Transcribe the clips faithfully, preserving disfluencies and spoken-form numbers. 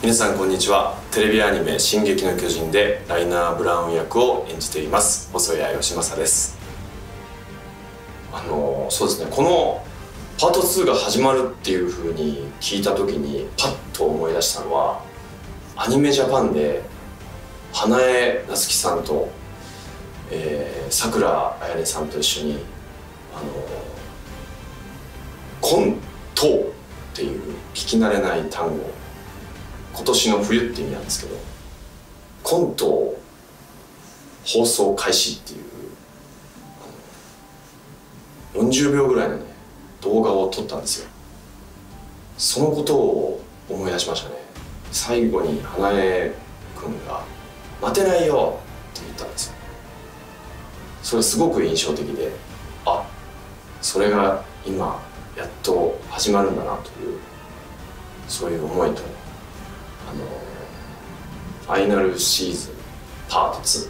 皆さんこんにちは。テレビアニメ「進撃の巨人」でライナー・ブラウン役を演じています細谷義正です。あのそうですね、このパートツーが始まるっていう風に聞いた時にパッと思い出したのは、アニメジャパンで花江夏樹さんとさくらあやねさんと一緒にあのコントっていう聞き慣れない単語、今年の冬って意味なんですけど、コントを放送開始っていうよんじゅうびょうぐらいのね動画を撮ったんですよ。そのことを思い出しましたね。最後に花江君が「待てないよ」って言ったんですよ。それすごく印象的で、あ、それが今やっと始まるんだなという、そういう思いと、あのファイナルシーズンパートツー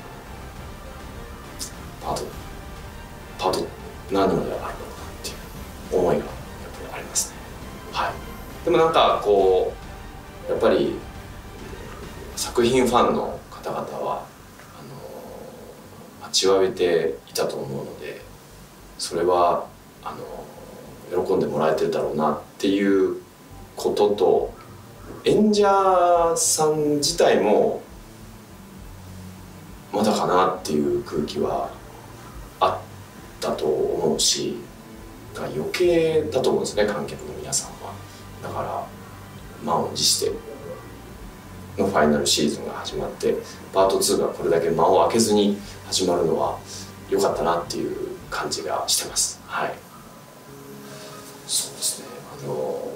パートパート何まであるのかなっていう思いがやっぱりありますね。はい。でもなんかこうやっぱり作品ファンの方々はあの待ちわびていたと思うので、それはあの喜んでもらえてるだろうなっていうことと、演者さん自体もまだかなっていう空気はあったと思うし、だから余計だと思うんですね、観客の皆さんは。だから満を持してのファイナルシーズンが始まって、パートツーがこれだけ間を空けずに始まるのは良かったなっていう感じがしてます。はい。そうですね、あの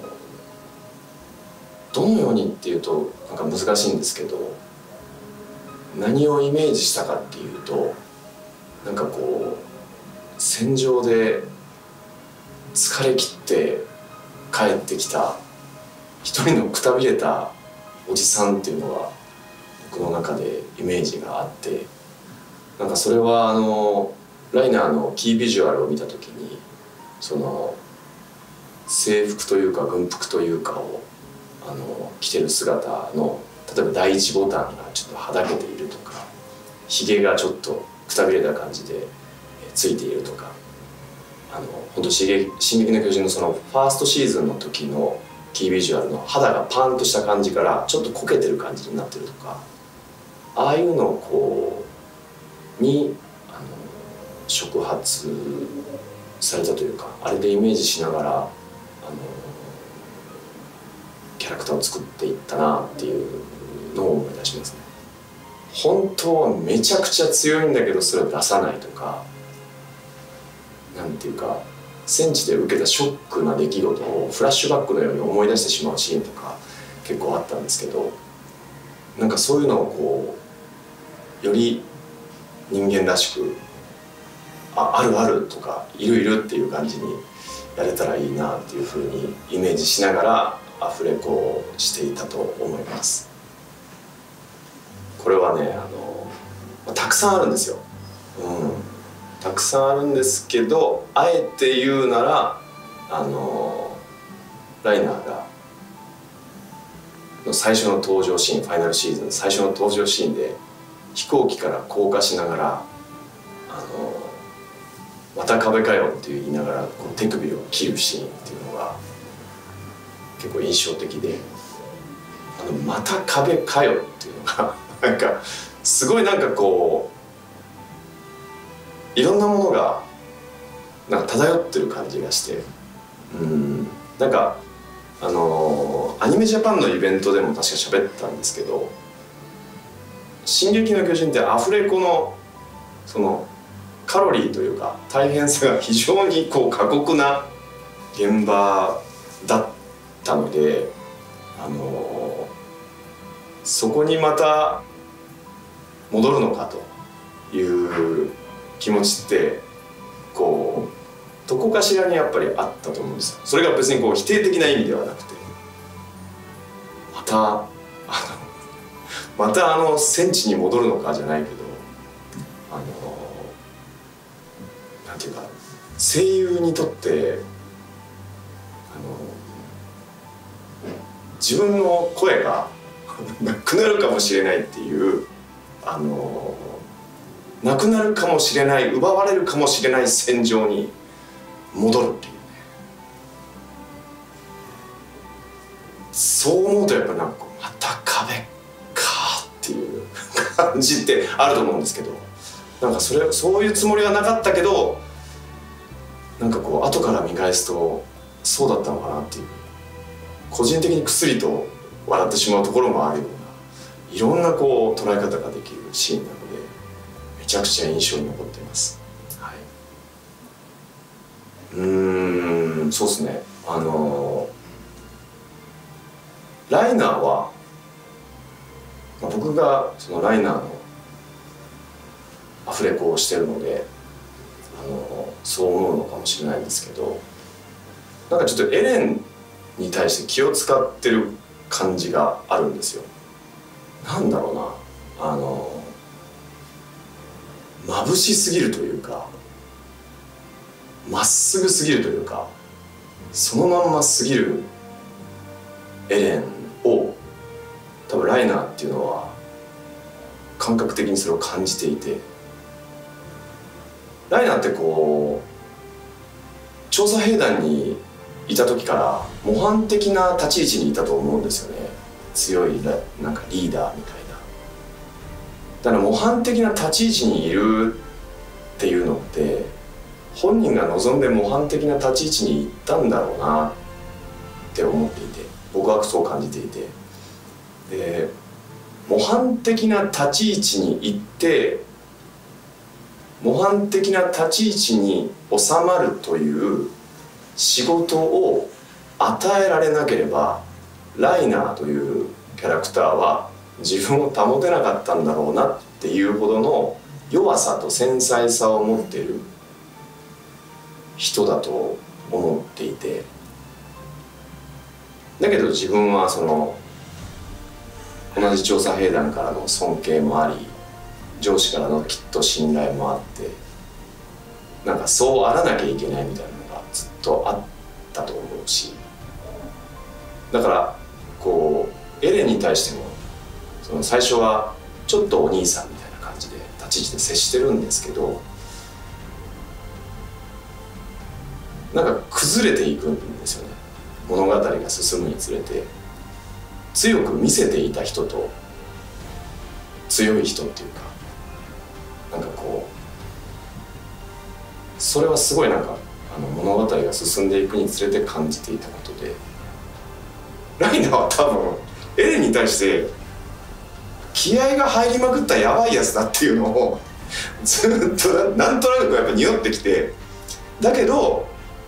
どのようにっていうとなんか難しいんですけど、何をイメージしたかっていうと、なんかこう戦場で疲れ切って帰ってきた一人のくたびれたおじさんっていうのが僕の中でイメージがあって、なんかそれはあのライナーのキービジュアルを見た時に、その制服というか軍服というかをあの着てる姿の、例えば第一ボタンがちょっとはだけているとか、ひげがちょっとくたびれた感じでついているとか、あの本当「進撃の巨人」のそのファーストシーズンの時のキービジュアルの肌がパンとした感じからちょっとこけてる感じになってるとか、ああいうのをこうにあの触発されたというか、あれでイメージしながらあのキャラクターを作っていったなっていうのを思い出しますね。本当はめちゃくちゃ強いんだけどそれを出さないとか、なんていうか戦地で受けたショックな出来事をフラッシュバックのように思い出してしまうシーンとか結構あったんですけど、なんかそういうのをこうより人間らしく、あ、あるあるとかいるいるっていう感じにやれたらいいなっていうふうにイメージしながらアフレコをしていたと思います。これはね、あのたくさんあるんですよ。うんたくさんあるんですけど、あえて言うならあのライナーがの最初の登場シーン、ファイナルシーズン最初の登場シーンで飛行機から降下しながら「あのまた壁かよ」って言いながらこう手首を切るシーンっていうのが結構印象的で、「あのまた壁かよ」っていうのがなんかすごいなんかこういろんなものがなんか漂ってる感じがして、うんなんかあのー、アニメジャパンのイベントでも確か喋ったんですけど、「進撃の巨人」ってアフレコのそのカロリーというか大変さが非常にこう過酷な現場だったので、あのー、そこにまた戻るのかという気持ちってこうどこかしらにやっぱりあったと思うんですよ。それが別にこう否定的な意味ではなくて、またあのまたあの戦地に戻るのかじゃないけど、あのなんていうか声優にとってあの自分の声がなくなるかもしれないっていうあのなくなるかもしれない奪われるかもしれない戦場に戻るっていうね。そう思うとやっぱなんかまた壁かっていう感じってあると思うんですけど、なんかそれそういうつもりはなかったけど、なんかこう後から見返すとそうだったのかなっていう、個人的にくすりと笑ってしまうところもあるような、いろんなこう捉え方ができるシーンなのでめちゃくちゃ印象に残っています。はい、うーんそうですね、あのライナーは、まあ、僕がそのライナーのアフレコをしてるのであのそう思うのかもしれないんですけど、なんかちょっとエレンに対して気を使ってる感じがあるんですよ。なんだろうな、あの眩しすぎるというか、まっすぐすぎるというか、そのまんますぎるエレンを多分ライナーっていうのは感覚的にそれを感じていて、ライナーってこう調査兵団にいた時から模範的な立ち位置にいたと思うんですよね。強いなんかリーダーみたいな。だから模範的な立ち位置にいるっていうのって本人が望んで模範的な立ち位置に行ったんだろうなって思っていて、僕はそう感じていて、で模範的な立ち位置に行って模範的な立ち位置に収まるという仕事を与えられなければライナーというキャラクターは自分を保てなかったんだろうなっていうほどの弱さと繊細さを持っている人だと思っていて、だけど自分はその同じ調査兵団からの尊敬もあり上司からのきっと信頼もあって、なんかそうあらなきゃいけないみたいなのがずっとあったと思うし、だからこうエレンに対してもその最初はちょっとお兄さんみたいな感じで立ち位置で接してるんですけど、なんか崩れていくんですよね。物語が進むにつれて強く見せていた人と強い人っていうか、なんかこうそれはすごいなんかあの物語が進んでいくにつれて感じていたことで、ライナーは多分エレンに対して気合が入りまくったやばいやつだっていうのをずっとなんとなくやっぱ匂ってきて、だけど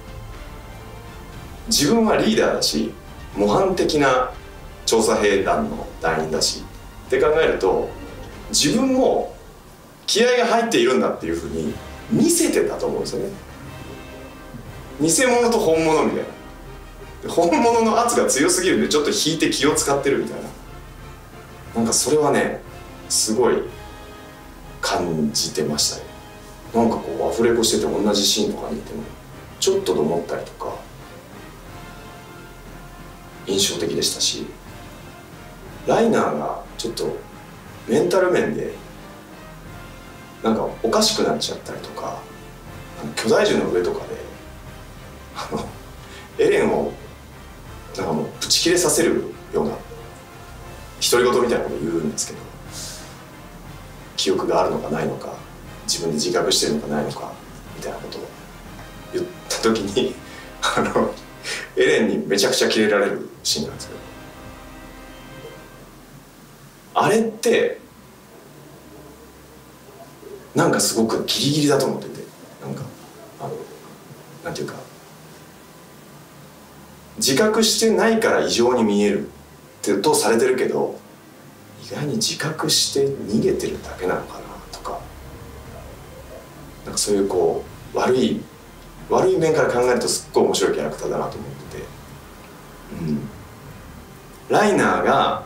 自分はリーダーだし模範的な調査兵団の団員だしって考えると、自分も気合が入っているんだっていうふうに見せてたと思うんですよね。偽物と本物みたいな、本物の圧が強すぎるんでちょっと引いて気を使ってるみたいな、なんかそれはねすごい感じてましたね。なんかこうアフレコしてて同じシーンとか見てもちょっとと思ったりとか印象的でしたし、ライナーがちょっとメンタル面でなんかおかしくなっちゃったりとか、あの巨大樹の上とかであのエレンをなんかもうブチ切れさせるような独り言みたいなことを言うんですけど、記憶があるのかないのか自分で自覚してるのかないのかみたいなことを言った時にあのエレンにめちゃくちゃキレられるシーンなんですけど、あれってなんかすごくギリギリだと思ってて、なんかあのなんていうか自覚してないから異常に見えるってとされてるけど、意外に自覚して逃げてるだけなのかなとか、なんかそういうこう悪い悪い面から考えるとすっごい面白いキャラクターだなと思ってて、うん、ライナーが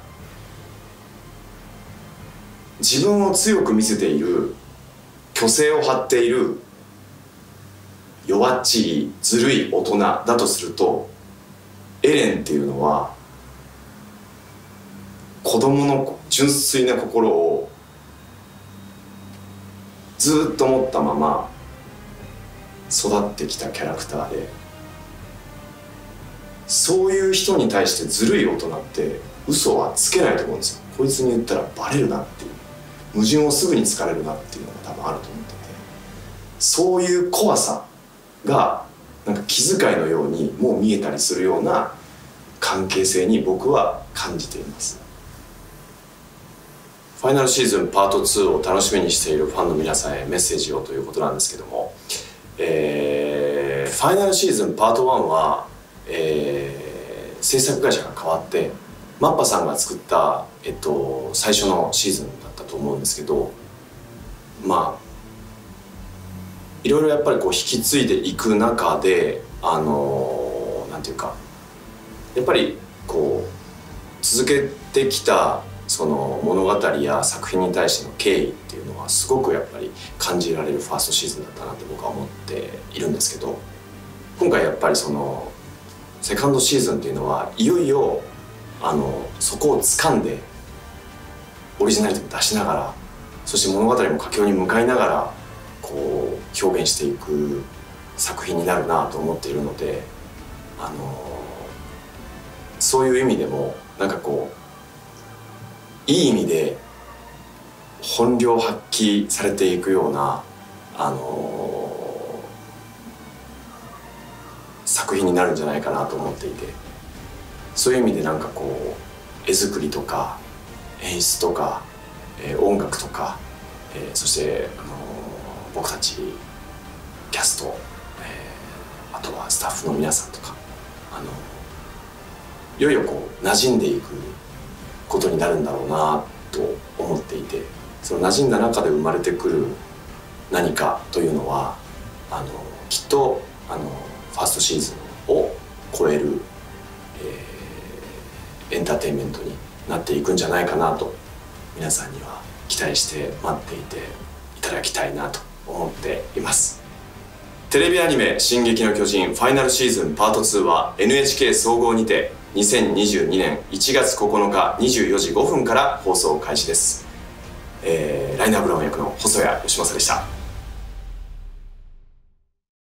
自分を強く見せている、虚勢を張っている弱っちいずるい大人だとすると、エレンっていうのは子供の純粋な心をずっと持ったまま育ってきたキャラクターで、そういう人に対してずるい大人って嘘はつけないと思うんですよ。こいつに言ったらバレるなっていう、矛盾をすぐにつかれるなっていうのが多分あると思ってて、そういう怖さがなんか気遣いのようにもう見えたりするような関係性に僕は感じています。ファイナルシーズンパートツーを楽しみにしているファンの皆さんへメッセージをということなんですけども、えー、ファイナルシーズンパートワンは、えー、制作会社が変わってマッパさんが作った、えっと、最初のシーズンだったと思うんですけど、まあいろいろやっぱりこう引き継いでいく中で、あのー、なんていうかやっぱりこう続けてきたその物語や作品に対しての敬意っていうのはすごくやっぱり感じられるファーストシーズンだったなって僕は思っているんですけど、今回やっぱりそのセカンドシーズンっていうのはいよいよあのそこを掴んでオリジナリティも出しながら、そして物語も佳境に向かいながらこう表現していく作品になるなと思っているので、あのそういう意味でもなんかこういい意味で本領発揮されていくような、あのー、作品になるんじゃないかなと思っていて、そういう意味でなんかこう絵作りとか演出とか、えー、音楽とか、えー、そして、あのー、僕たちキャスト、えー、あとはスタッフの皆さんとか、あのいよいよこう馴染んでいくことになるんだろうなと思っていて、その馴染んだ中で生まれてくる何かというのはあのきっとあのファーストシーズンを超える、えー、エンターテインメントになっていくんじゃないかなと、皆さんには期待して待っていていただきたいなと思っています。テレビアニメ「進撃の巨人」ファイナルシーズンパートツーは エヌエイチケー 総合にてにせんにじゅうにねんいちがつここのかにじゅうよじごふんから放送開始です。えー、ライナー・ブラウン役の細谷義正でした。